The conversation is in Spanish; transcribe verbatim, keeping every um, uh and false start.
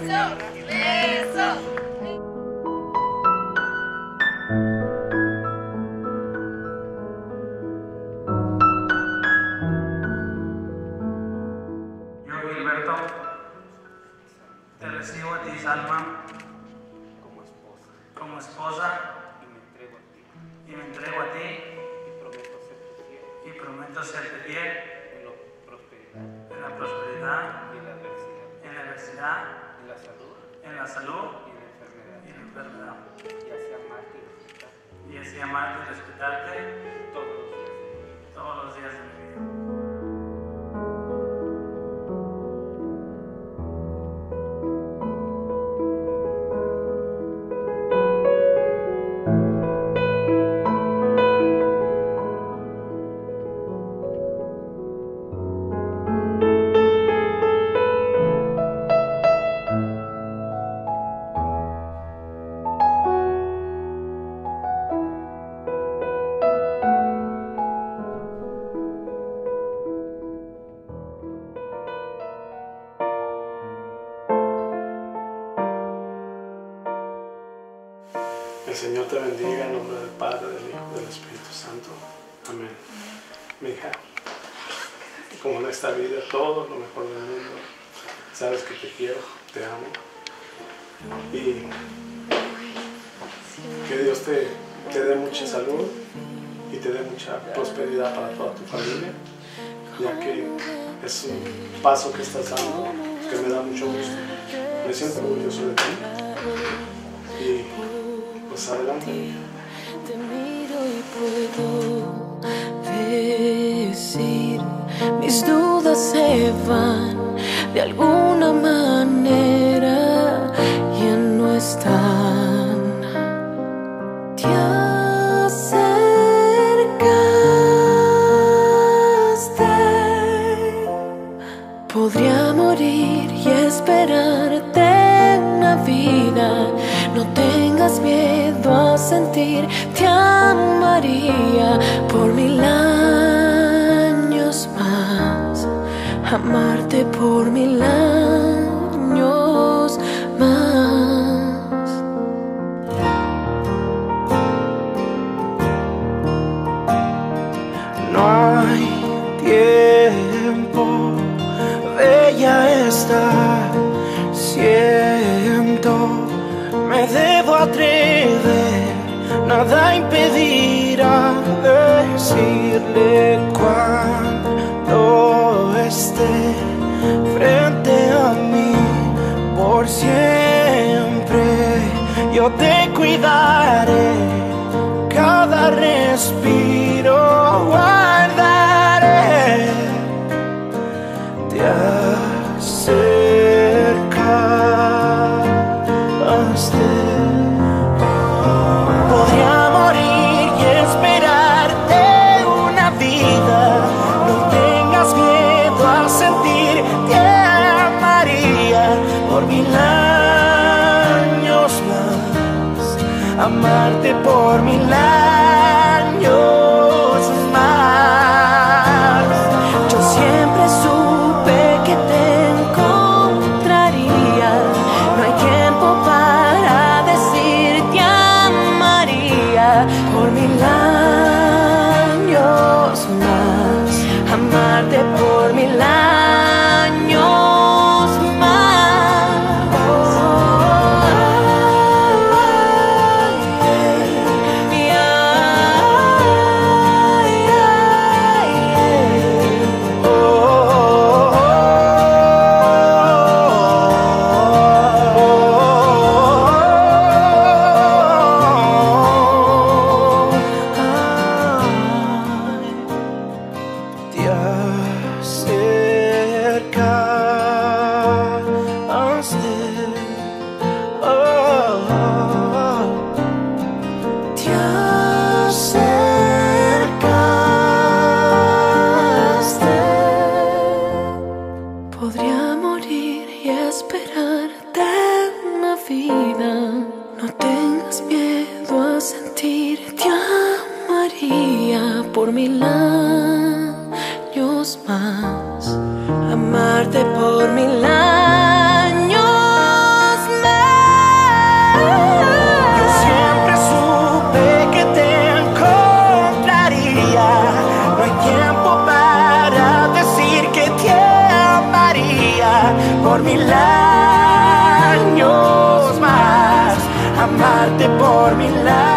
Yo, Gilberto, te recibo a ti, Salma, como esposa, como esposa y me entrego a ti, y me entrego a ti y prometo serte fiel y prometo serte fiel en la prosperidad, en la prosperidad, y en la adversidad, en la adversidad, en la salud en la salud y en la enfermedad, y en la enfermedad, y así amarte y respetar y así amarte y respetarte todos los días de mi vida. todos los días de mi vida. El Señor te bendiga en nombre del Padre, del Hijo y del Espíritu Santo. Amén. Mi hija, como en esta vida, todo lo mejor del mundo. Sabes que te quiero, te amo. Y que Dios te, te dé mucha salud y te dé mucha prosperidad para toda tu familia, ya que es un paso que estás dando que me da mucho gusto. Me siento orgulloso de ti. Y pues adelante. Te miro y puedo decir, mis dudas se van de alguna manera, ya no están. Te acercaste, podría morir y esperarte una vida. No tengas miedo a sentir, te amaría por mil años más, amarte por mil años más. No hay tiempo, bella está, siento. Me debo atrever, nada impedirá decirle cuando esté frente a mí. Por siempre yo te cuidaré, cada respiro guardaré. Te acercaste. Podría morir y esperarte una vida. No tengas miedo a sentir, te amaría por mil años más, amarte por mil años más. Yo siempre supe que te encontraría. No hay tiempo para decir te amaría por mil años más, amarte por mil años más. Te acercaste, oh, te acercaste. Podría morir y esperarte una vida. No tengas miedo a sentir, te amaría por mil años más, amarte por mil años años más, amarte por mil años.